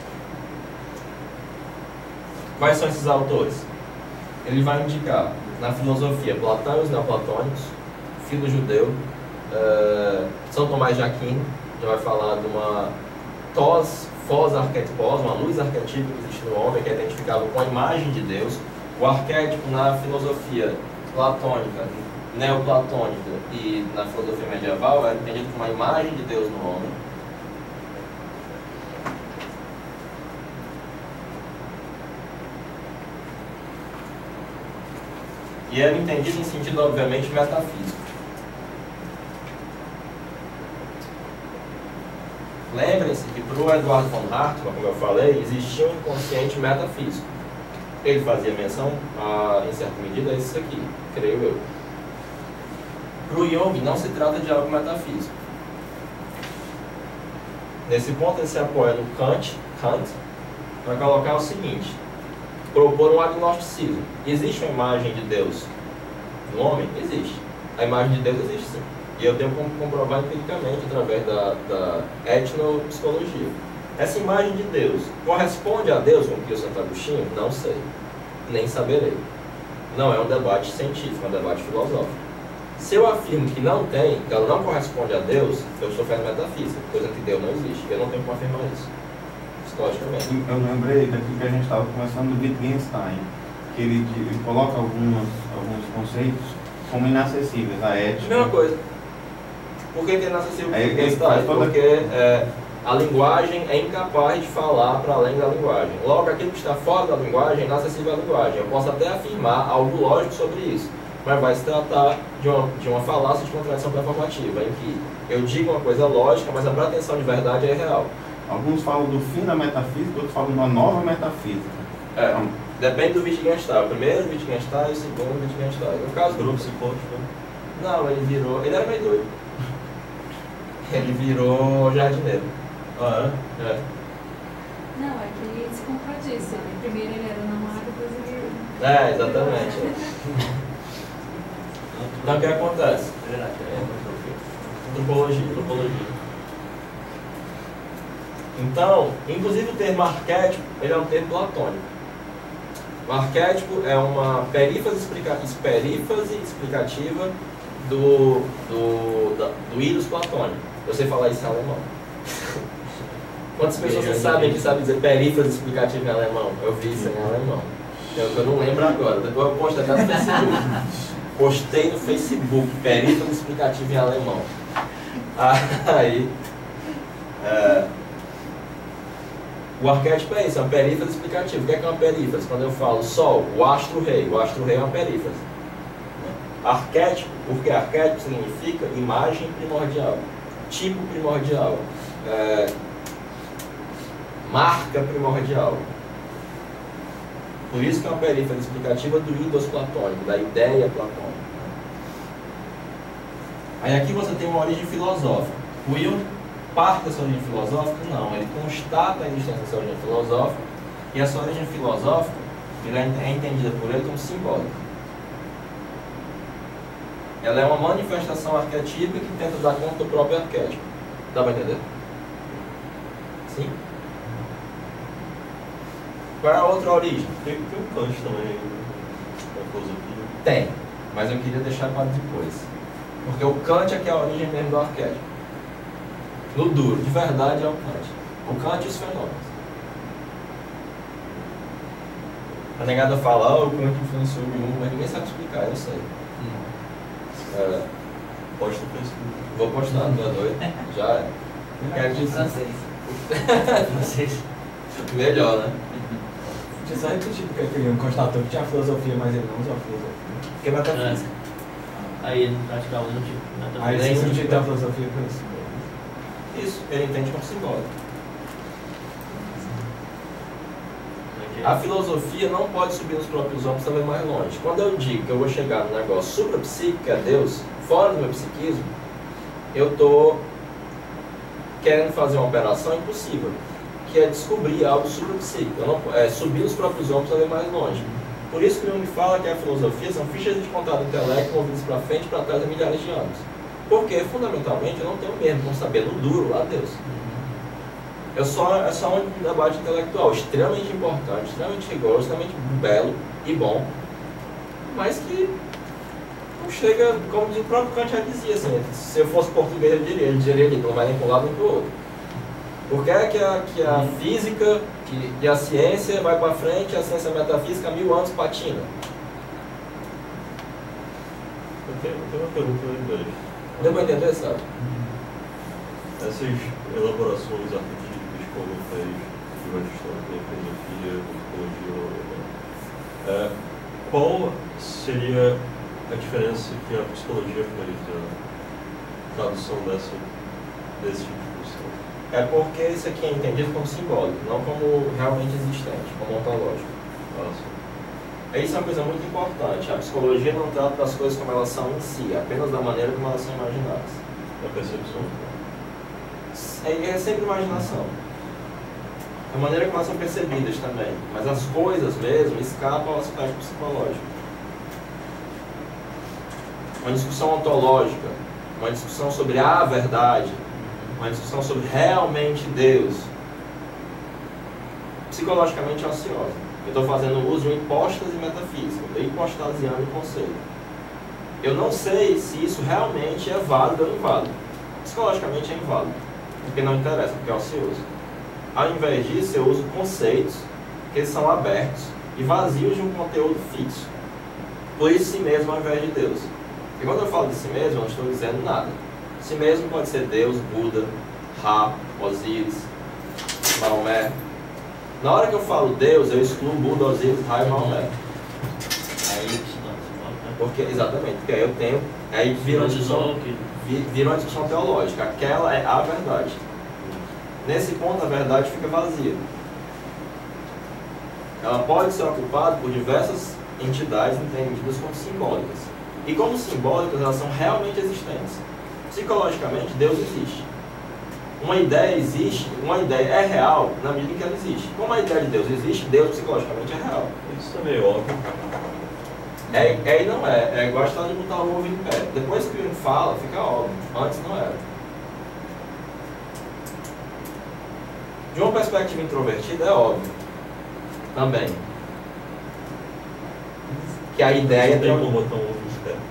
Quais são esses autores? Ele vai indicar na filosofia Platão e os neoplatônicos, Filo Judeu, São Tomás de Aquino, já vai falar de uma fós arquetipos, uma luz arquetípica que existe no homem, que é identificado com a imagem de Deus. O arquétipo na filosofia platônica, neoplatônica e na filosofia medieval é entendido como uma imagem de Deus no homem. E era entendido em sentido, obviamente, metafísico. Lembrem-se que para o Eduardo von Hartmann, como eu falei, existia um inconsciente metafísico. Ele fazia menção, em certa medida, a isso aqui, creio eu. Para o Jung, não se trata de algo metafísico. Nesse ponto, ele se apoia no Kant para colocar o seguinte: propor um agnosticismo. Existe uma imagem de Deus no homem? Existe. A imagem de Deus existe sim. E eu tenho como comprovar empiricamente através da etnopsicologia. Essa imagem de Deus corresponde a Deus, como diz Santo Agostinho? Não sei. Nem saberei. Não é um debate científico, é um debate filosófico. Se eu afirmo que não tem, que ela não corresponde a Deus, eu estou fazendo metafísica, coisa que Deus não existe. Eu não tenho como afirmar isso. Psicologicamente. Eu lembrei daquilo que a gente estava conversando do Wittgenstein, que ele coloca alguns conceitos como inacessíveis, a ética. Mesma coisa. Por que é inacessível para o Wittgenstein? Porque a linguagem é incapaz de falar para além da linguagem. Logo, aquilo que está fora da linguagem é inacessível à linguagem. Eu posso até afirmar algo lógico sobre isso, mas vai se tratar de uma falácia de contradição performativa, em que eu digo uma coisa lógica, mas a pretensão de verdade é irreal. Alguns falam do fim da metafísica, outros falam de uma nova metafísica. Depende do Wittgenstein. O primeiro Wittgenstein e o segundo Wittgenstein. No caso do psicólogo, não, ele era meio doido. Ele virou jardineiro. Ah, é? Não, é que ele se contradiz. Primeiro ele era namorado, depois ele... Exatamente. Então o que acontece? Antropologia. Então, inclusive o termo arquétipo, ele é um termo platônico. O arquétipo é uma perífrase explicativa do ídolo platônico. Eu sei falar isso em alemão. Quantas pessoas vocês sabem que sabem dizer perífrase explicativa em alemão? Eu vi isso em alemão. Eu não lembro agora, depois eu posto até no Facebook. Postei no Facebook, perífrase explicativa em alemão. Aí, o arquétipo é isso, é uma perífrase explicativa. O que é uma perífrase? Quando eu falo Sol, o astro-rei é uma perífrase. Arquétipo, porque arquétipo significa imagem primordial, tipo primordial, marca primordial. Por isso que é uma perífrase explicativa do ídolo platônico, da ideia platônica. Aí aqui você tem uma origem filosófica. O Will parte dessa origem filosófica? Não, ele constata a existência dessa origem filosófica, e essa origem filosófica é entendida por ele como simbólica. Ela é uma manifestação arquetípica que tenta dar conta do próprio arquétipo. Dá para entender? Sim? Qual é a outra origem? Tem um Kant também na filosofia. Tem, mas eu queria deixar para depois. Porque o Kant é que é a origem mesmo do arquétipo. No duro, de verdade é o Kant. O Kant e os fenômenos. A negada fala, o Kant influenciou o Jung, mas ninguém sabe explicar, eu sei. Posta no Facebook. Vou postar, tu é doido? Já é. Quero dizer. Francês. Melhor, né? Tinha só repetir porque o Jung constatou que tinha filosofia, mas ele não usou a filosofia. Porque é metafísica. Aí ele praticava no tipo. Aí ele substituiu a filosofia por isso. Isso, ele entende como simbólico. A filosofia não pode subir nos próprios ombros também mais longe. Quando eu digo que eu vou chegar no negócio suprapsíquico, que é Deus, fora do meu psiquismo, eu estou querendo fazer uma operação impossível, que é descobrir algo suprapsíquico. Subir nos próprios ombros também mais longe. Por isso que o Jung fala que a filosofia são fichas de contato do intelecto movidas para frente e para trás há milhares de anos. Porque, fundamentalmente, eu não tenho mesmo como saber no duro lá Deus. É só um debate intelectual extremamente importante, extremamente rigoroso, extremamente belo e bom, mas que não chega, como o próprio Kant já dizia, assim, se eu fosse português ele diria ali, não vai nem para um lado nem para o outro. Por que é que a física e a ciência vai para frente, a ciência metafísica há 1000 anos patina? Eu tenho uma pergunta em inglês. Deu para entender, sabe? Essas elaborações arquetípicas como fez durante a história da filosofia, psicologia, qual seria a diferença que a psicologia fez da tradução desse tipo de função? É porque isso aqui é entendido como simbólico, não como realmente existente, como ontológico. Isso é uma coisa muito importante. A psicologia não trata das coisas como elas são em si, apenas da maneira como elas são imaginadas. A percepção. É sempre imaginação. A maneira como elas são percebidas também. Mas as coisas mesmo escapam ao aspecto psicológico. Uma discussão ontológica, uma discussão sobre a verdade, uma discussão sobre realmente Deus, psicologicamente é ociosa. Eu estou fazendo uso de uma hipóstase metafísica, estou hipostasiando o conceito. Eu não sei se isso realmente é válido ou inválido. Psicologicamente é inválido, porque não interessa, porque é ocioso. Ao invés disso, eu uso conceitos que eles são abertos e vazios de um conteúdo fixo. Por isso, si mesmo ao invés de Deus. E quando eu falo de si mesmo, eu não estou dizendo nada. Si mesmo pode ser Deus, Buda, Ra, Osíris, Maomé. Na hora que eu falo Deus, eu excluo Buda, Osíris, Ra e Maomé. Porque, exatamente, porque aí eu tenho. Aí vira uma discussão teológica. Aquela é a verdade. Nesse ponto, a verdade fica vazia. Ela pode ser ocupada por diversas entidades entendidas como simbólicas. E como simbólicas, elas são realmente existentes. Psicologicamente, Deus existe. Uma ideia existe, uma ideia é real na medida em que ela existe. Como a ideia de Deus existe, Deus psicologicamente é real. Isso é meio óbvio. É e não é. É igual a história de botar o ovo em pé. Depois que ele fala, fica óbvio. Antes não era. De uma perspectiva introvertida, é óbvio. Também. Que a ideia tem tem como botar um ovo em pé.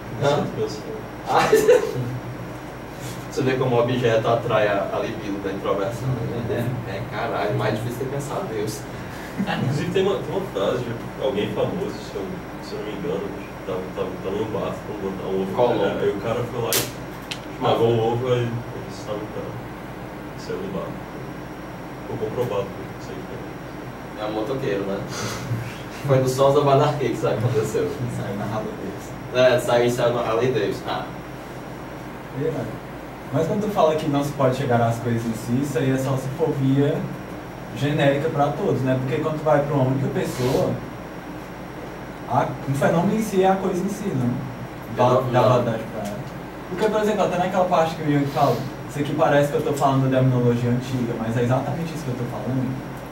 Você vê como o objeto atrai a libido da introversão. Caralho, mais difícil de pensar Deus. Inclusive tem uma frase de alguém famoso, se eu não me engano, tava num bar pra botar um ovo. Aí o cara foi lá e chamava o ovo e eles estavam pra sair do bar. Ficou comprovado que isso aí foi. É um motoqueiro, né? Foi no Sons of Anarchy que isso aconteceu. Saiu na Harley Davidson. Saiu na Harley Davidson. Mas quando tu fala que não se pode chegar às coisas em si, isso aí é só se for via genérica para todos, né? Porque quando tu vai para uma única pessoa, o fenômeno em si é a coisa em si, não? Dá validade para ela. Porque, por exemplo, até naquela parte que o Jung fala, isso aqui parece que eu estou falando da demonologia antiga, mas é exatamente isso que eu estou falando.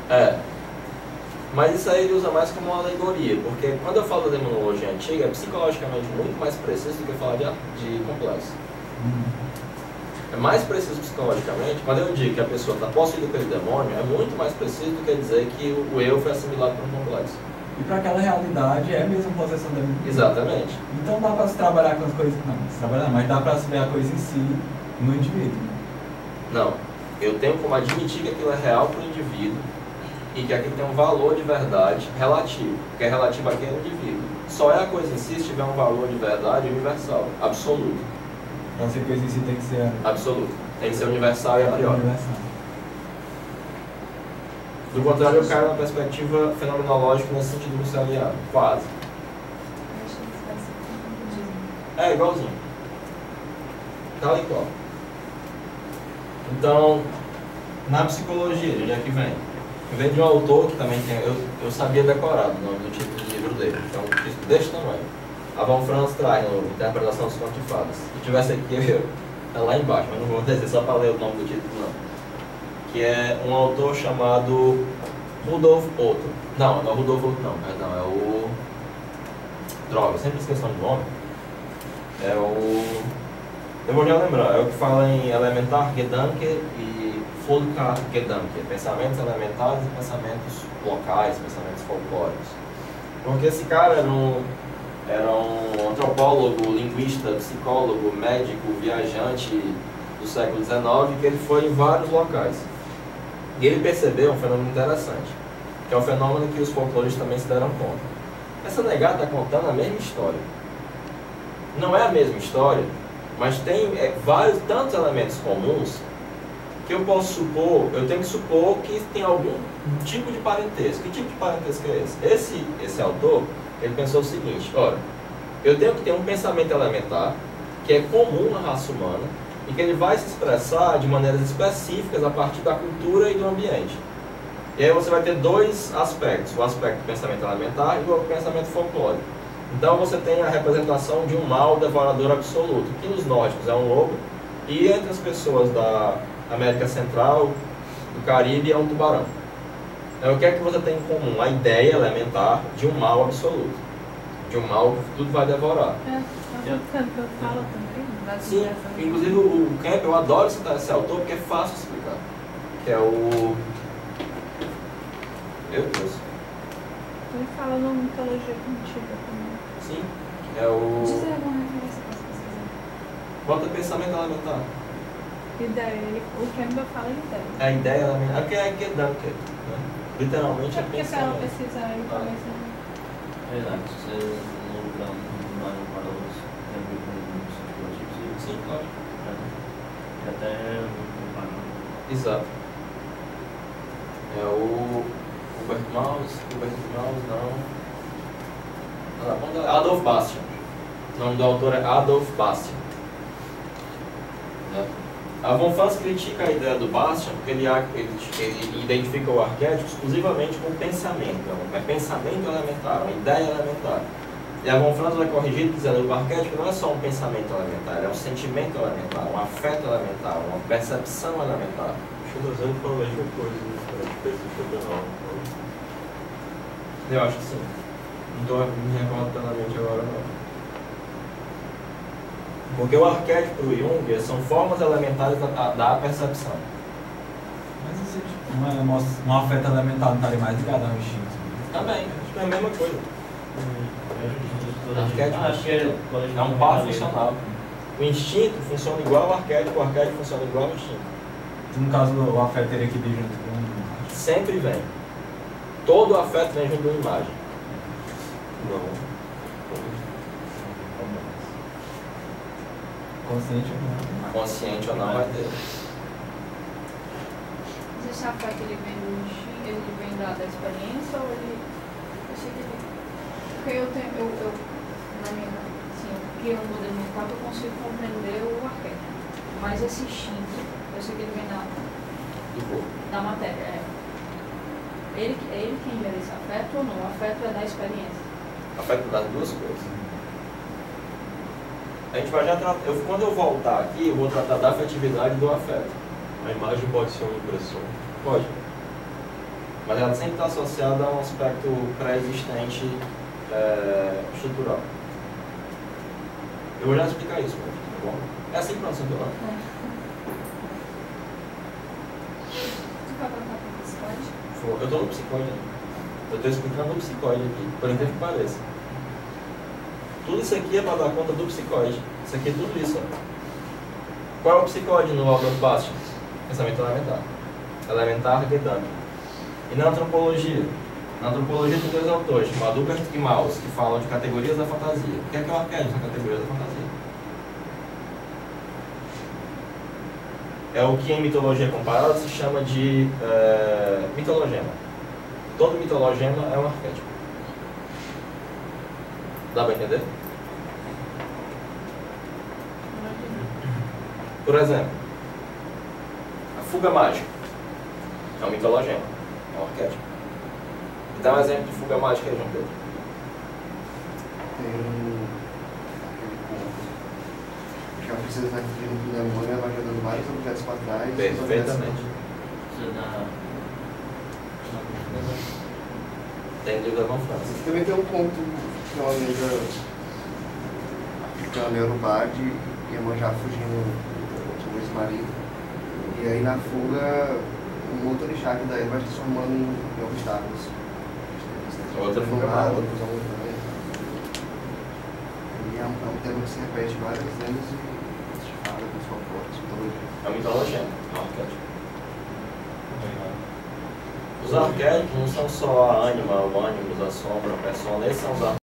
Mas isso aí ele usa mais como uma alegoria, porque quando eu falo da demonologia antiga, é psicologicamente muito mais preciso do que falar de complexo. É mais preciso psicologicamente. Quando eu digo que a pessoa está possuída pelo demônio, é muito mais preciso do que dizer que o eu foi assimilado por um complexo. E para aquela realidade é mesmo possessão da mente. Exatamente. Então dá para se trabalhar com as coisas. Não, se trabalhar, mas dá para se ver a coisa em si no indivíduo. Não. Eu tenho como admitir que aquilo é real para o indivíduo e que aquilo tem um valor de verdade relativo, que é relativo àquele indivíduo. Só é a coisa em si se tiver um valor de verdade universal, absoluto. Então, se a coisa em si tem que ser absoluto. Tem que ser universal e a priori. Universal. Do contrário, eu caio na perspectiva fenomenológica nesse sentido missaliano. Quase. É, igualzinho. Tal e qual. Então, na psicologia, de onde é que vem? Vem de um autor que também tem... Eu sabia decorar o nome do título do livro dele. Então, um título deste tamanho. A Von Franz traz no Interpretação dos Contos de Fadas. Se tivesse aqui, tá lá embaixo, mas não vou dizer só para ler o nome do título, não. Que é um autor chamado Rudolf Otto. Não é o Rudolf Otto, não. É o... Droga, sempre esqueço o nome. É o... Eu vou já lembrar. É o que fala em Elementar Gedanke e Volker Gedanke. Pensamentos elementares e pensamentos locais, pensamentos folclóricos. Porque esse cara era um antropólogo, linguista, psicólogo, médico, viajante do século XIX, que ele foi em vários locais. E ele percebeu um fenômeno interessante, que é um fenômeno que os folcloristas também se deram conta. Essa negada está contando a mesma história. Não é a mesma história, mas tem tantos elementos comuns que eu tenho que supor que tem algum tipo de parentesco. Que tipo de parentesco é esse? Esse autor, ele pensou o seguinte: olha, eu tenho que ter um pensamento elementar que é comum na raça humana e que ele vai se expressar de maneiras específicas a partir da cultura e do ambiente. E aí você vai ter dois aspectos: o aspecto do pensamento elementar e o pensamento folclórico. Então você tem a representação de um mal devorador absoluto, que nos nórdicos é um lobo, e entre as pessoas da América Central, do Caribe, é um tubarão. Então, o que é que você tem em comum? A ideia elementar de um mal absoluto, de um mal que tudo vai devorar. O Campbell fala também. Sim, inclusive o Campbell, eu adoro citar esse autor porque é fácil de explicar. Que é o... Meu Deus. Ele fala na mitologia antiga também. Sim, é o... Diz aí alguma referência para as pessoas. Bota pensamento elementar. Ideia. O Campbell fala ideia. A ideia elementar. É porque é Gedanke, né? Literalmente é porque se ela pensamento. pesquisar aí começa. Verdade, se você não lugar um paradoxo, tem a ver com os psicológicos. Sim, claro. E até um Exato. É o Hubert Maus, não. Adolf Bastian. O nome do autor é Adolf Bastian. A Von Franz critica a ideia do Bastian porque ele identifica o arquétipo exclusivamente com pensamento. É pensamento elementar, uma ideia elementar. E a Von Franz vai corrigir dizendo que o arquétipo não é só um pensamento elementar, é um sentimento elementar, um afeto elementar, uma percepção elementar. Acho que o Dazan fala a mesma coisa, a respeito do tribunal. Eu acho que sim. Não me recordo plenamente agora não. Porque o arquétipo pro Jung são formas elementares da percepção. Mas isso é um afeto elementar não estaria mais ligado ao instinto? Também, acho que é a mesma coisa. Arquétipo. Acho que é um par funcional. O instinto funciona igual ao arquétipo, o arquétipo funciona igual ao instinto. No caso, o afeto teria que vir junto com... Sempre vem. Todo afeto vem junto com a imagem. Não. Consciente ou não? Consciente ou não vai ter. Esse afeto ele vem do instinto, ele vem da experiência ou ele. Eu sei que ele. Porque eu tenho. Na minha. Assim, eu criei um modelo mental que eu consigo compreender o afeto. Mas esse instinto, eu sei que ele vem da matéria. É ele quem gera esse afeto ou não? O afeto é da experiência. Afeto das duas coisas. A gente vai já tratar. Quando eu voltar aqui, eu vou tratar da afetividade e do afeto. A imagem pode ser uma impressão? Pode. Mas ela sempre está associada a um aspecto pré-existente estrutural. Eu vou já explicar isso, tá bom? É assim que nós estamos falando? Você vai voltar para o psicóide? Eu estou no psicóide ainda. Eu estou explicando o psicóide aqui, por incrível que pareça. Tudo isso aqui é para dar conta do psicóide. Isso aqui é tudo isso. Ó. Qual é o psicóide no Albert Bastion? Pensamento elementar. Elementar Gedanken. E na antropologia? Na antropologia tem dois autores, chamados Hubert e Maus, que falam de categorias da fantasia. O que é o arquétipo na categoria da fantasia? É o que em mitologia comparada se chama de mitologema. Todo mitologema é um arquétipo. Dá para entender? Por exemplo, a fuga mágica é um mitologema, é um arquétipo. E dá um exemplo de fuga mágica aí, João Pedro. Tem aquele ponto que a princesa vai fugindo do demônio, ela vai jogando vários objetos para trás. Perfeitamente. Tem livro da Van França. Também tem um ponto que é uma mesa africana, Yorubá, de Iemanjá fugindo do ex-marido. E aí na fuga, um outro orixá que daí vai se transformando em obstáculos. Outra fuga mágica. E é um tema que se repete várias vezes e se fala com sua forte, mitologia. É um mitologema, é um arquétipo. Os arquétipos não são só a ânima, o ânimos, a sombra, a persona, esses são os